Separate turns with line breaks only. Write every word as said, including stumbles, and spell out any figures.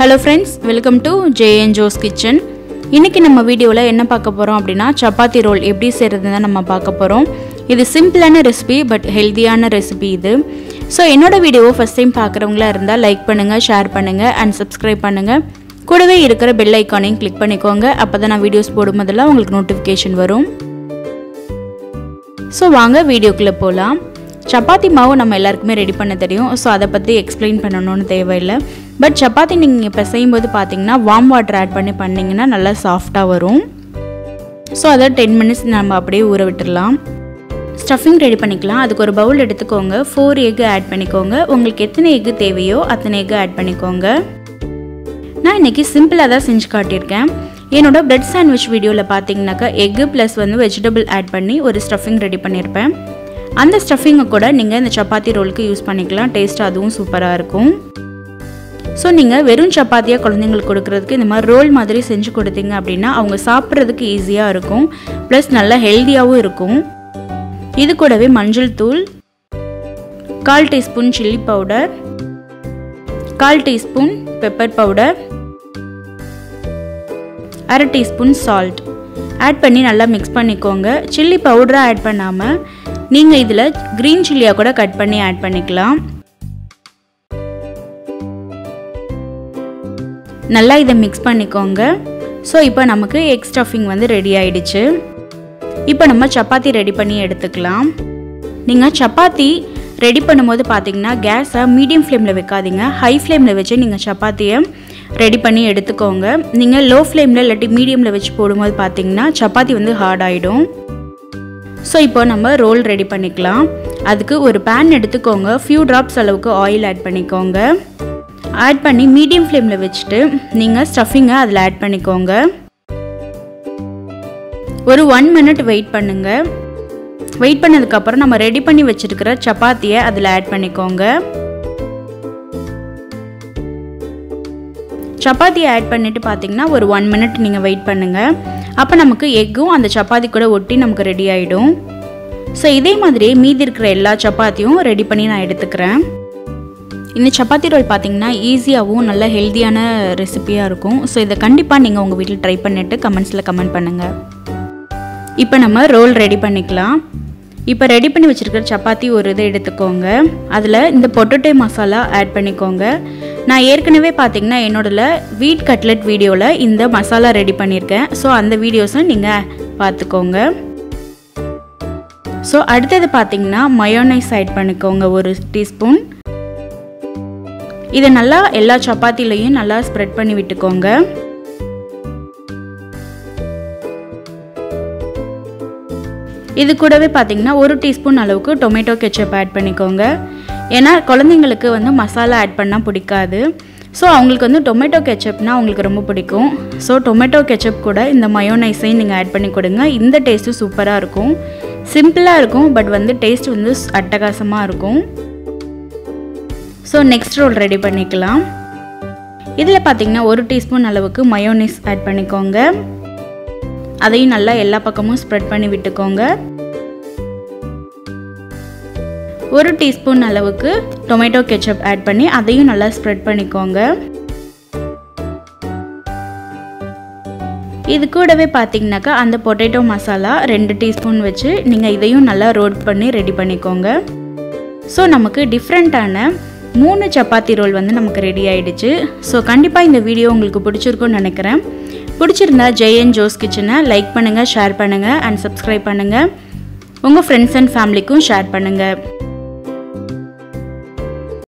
Hello friends, welcome to J and Jo's Kitchen. இன்னைக்கு நம்ம வீடியோல என்ன பார்க்க போறோம் அப்படினா சப்பாத்தி ரோல் எப்படி செய்யறதுன்னு நம்ம பார்க்க போறோம். இது சிம்பிளான ரெசிபி பட் ஹெல்தியான ரெசிபி இது. சோ என்னோட வீடியோவை ஃபர்ஸ்ட் டைம் பார்க்கறவங்களா இருந்தா லைக் பண்ணுங்க, ஷேர் பண்ணுங்க and subscribe பண்ணுங்க. கூடவே இருக்கிற பெல் ஐகானையும் கிளிக் பண்ணிக்கோங்க. அப்பதான் நான் வீடியோஸ் போடும்போதெல்லாம் உங்களுக்கு நோட்டிஃபிகேஷன் வரும். சோ வாங்க வீடியோக்குள்ள போலாம். சப்பாத்தி மாவு நம்ம எல்லாருக்குமே ரெடி பண்ண தெரியும். சோ அத பத்தி எக்ஸ்பிளைன் பண்ணனும்னு தேவையில்லை. பட் சப்பாத்தி நீங்க இப்ப செய்யும்போது பாத்தீங்கன்னா வார்ம் வாட்டர் ஆட் பண்ணி பண்ணீங்கன்னா நல்லா சாஃப்ட்டா வரும். சோ அத ten minutes நம்ம அப்படியே ஊற விட்டுறலாம். ஸ்டஃபிங் ரெடி பண்ணிக்கலாம். அதுக்கு ஒரு பவுல் எடுத்துக்கோங்க. four egg ஆட் பண்ணிக்கோங்க. உங்களுக்கு எத்தனை egg தேவையோ அத்தனை egg ஆட் பண்ணிக்கோங்க. நான் இன்னைக்கு சிம்பிளா தான் செஞ்சு காட்டியிருக்கேன். என்னோட பிரெட் சாண்ட்விச் வீடியோல பாத்தீங்கன்னாக்க egg plus வந்து வெஜிடபிள் ஆட் பண்ணி ஒரு ஸ்டஃபிங் ரெடி பண்ணிருப்பேன். அந்த ஸ்டஃபிங்கை கூட நீங்க இந்த சப்பாத்தி ரோலுக்கு யூஸ் பண்ணிக்கலாம். டேஸ்ட் அதுவும் சூப்பரா இருக்கும். சோ நீங்க வெறும் சப்பாத்தியா குழந்தைகளுக்கு கொடுக்கிறதுக்கு இந்த மாதிரி ரோல் மாதிரி செஞ்சு கொடுத்தீங்க அப்படினா அவங்க சாப்பிடுறதுக்கு ஈஸியா இருக்கும். ப்ளஸ் நல்ல ஹெல்தியாவும் இருக்கும். இது கூடவே மஞ்சள் தூள், கால் டீஸ்பூன் chilli powder, கால் டீஸ்பூன் பெப்பர் பவுடர், அரை டீஸ்பூன் salt ஆட் பண்ணி நல்லா மிக்ஸ் பண்ணிக்கோங்க. chilli powder ஆட் பண்ணாம நீங்க இதுல கிரீன் சில்லியா கூட கட் பண்ணி ஆட் பண்ணிக்கலாம். நல்லா இத மிக்ஸ் பண்ணிக்கோங்க. சோ இப்போ நமக்கு எக் ஸ்டஃபிங் வந்து ரெடி ஆயிடுச்சு. இப்போ நம்ம சப்பாத்தி ரெடி பண்ணி எடுத்துக்கலாம். நீங்க சப்பாத்தி ரெடி பண்ணும்போது பாத்தீங்கன்னா கேஸை மீடியம் ஃப்ளேம்ல வைக்காதீங்க. ஹை ஃப்ளேம்ல வச்சு நீங்க சப்பாத்தியை ரெடி பண்ணி எடுத்துக்கோங்க. நீங்க லோ ஃப்ளேம்ல இல்லாட்டி மீடியம்ல வச்சு போடும்போது பாத்தீங்கன்னா சப்பாத்தி வந்து ஹார்ட் ஆயிடும். சோ இப்போ நம்ம ரோல் ரெடி பண்ணிக்கலாம். அதுக்கு ஒரு pan எடுத்துக்கோங்க. few drops அளவுக்கு ஆயில் ஆட் பண்ணிக்கோங்க. ஆட் பண்ணி மீடியம் ஃப்ளேம்ல வச்சிட்டு நீங்க ஸ்டஃபிங்கை அதில் ஆட் பண்ணிக்கோங்க. ஒரு one minute வெயிட் பண்ணுங்க. வெயிட் பண்ணதுக்கு அப்புறம் நம்ம ரெடி பண்ணி வச்சிருக்கிற சப்பாத்தியை அதில் ஆட் பண்ணிக்கோங்க. சப்பாத்தியை ஆட் பண்ணிட்டு பாத்தீங்கன்னா ஒரு one minute நீங்க வெயிட் பண்ணுங்க. அப்ப நமக்கு எக்கும் அந்த சப்பாத்தி கூட ஒட்டி நமக்கு ரெடி ஆயிடும். சோ இதே மாதிரி மீதி இருக்கிற எல்லா சப்பாத்தியும் ரெடி பண்ணி நான் எடுத்துக்கிறேன். இந்த சப்பாத்தி ரோல் பாத்தீங்கன்னா ஈஸியாவும் நல்ல ஹெல்தியான ரெசிபியா இருக்கும். சோ இத கண்டிப்பா நீங்க உங்க வீட்ல ட்ரை பண்ணிட்டு கமெண்ட்ஸ்ல கமெண்ட் பண்ணுங்க. இப்போ நம்ம ரோல் ரெடி பண்ணிக்கலாம். இப்போ ரெடி பண்ணி வச்சிருக்கிற சப்பாத்தி ஒரு இதை எடுத்துக்கோங்க. அதுல இந்த பொட்டேட்டோ மசாலா ஆட் பண்ணிக்கோங்க. நான் ஏற்கனவே பாத்தீங்கன்னா என்னோட வீட் கட்லெட் வீடியோல இந்த மசாலா ரெடி பண்ணிருக்கேன். சோ அந்த வீடியோஸை நீங்க பார்த்துக்கோங்க. சோ அடுத்தது பாத்தீங்கன்னா mayonnaise ஆட் பண்ணிக்கோங்க ஒரு டீஸ்பூன். இத நல்லா எல்லா சப்பாத்திலயும் நல்லா ஸ்ப்ரெட் பண்ணி விட்டுக்கோங்க. இது கூடவே பாத்தீங்கன்னா ஒரு டீஸ்பூன் அளவுக்கு டொமேட்டோ கெச்சப் ஆட் பண்ணிக்கோங்க. ஏன்னா குழந்தைங்களுக்கு வந்து மசாலா ஆட் பண்ணா பிடிக்காது. சோ அவங்களுக்கு வந்து டொமேட்டோ கெச்சப்னா அவங்களுக்கு ரொம்ப பிடிக்கும். சோ டொமேட்டோ கெச்சப் கூட இந்த மயோனைஸையும் நீங்க ஆட் பண்ணி கொடுங்க. இந்த டேஸ்ட் சூப்பரா இருக்கும். சிம்பிளா இருக்கும் பட் வந்து டேஸ்ட் வந்து அட்டகாசமா இருக்கும். சோ நெக்ஸ்ட் ரோல் ரெடி பண்ணிக்கலாம். இதுல பாத்தீங்கன்னா ஒரு டீஸ்பூன் அளவுக்கு மயோனைஸ் ஆட் பண்ணிக்கோங்க. அதையும் நல்லா எல்லா பக்கமும் ஸ்ப்ரெட் பண்ணி விட்டுக்கோங்க. ஒரு டீஸ்பூன் அளவுக்கு டொமேட்டோ கெச்சப் ஆட் பண்ணி அதையும் நல்லா ஸ்ப்ரெட் பண்ணிக்கோங்க. இது கூடவே பாத்தீங்கன்னாக்கா அந்த பொட்டேட்டோ மசாலா ரெண்டு டீஸ்பூன் வச்சு நீங்க இதையும் நல்லா ரோல் பண்ணி ரெடி பண்ணிக்கோங்க. ஸோ நமக்கு டிஃப்ரெண்ட்டான மூணு சப்பாத்தி ரோல் வந்து நமக்கு ரெடி ஆயிடுச்சு. ஸோ கண்டிப்பாக இந்த வீடியோ உங்களுக்கு பிடிச்சிருக்கும்னு நினைக்கிறேன். பிடிச்சிருந்தா ஜே அண்ட் ஜோஸ் கிச்சனை லைக் பண்ணுங்க, ஷேர் பண்ணுங்க அண்ட் சப்ஸ்கிரைப் பண்ணுங்க. உங்க ஃப்ரெண்ட்ஸ் அண்ட் ஃபேமிலிக்கும் ஷேர் பண்ணுங்க.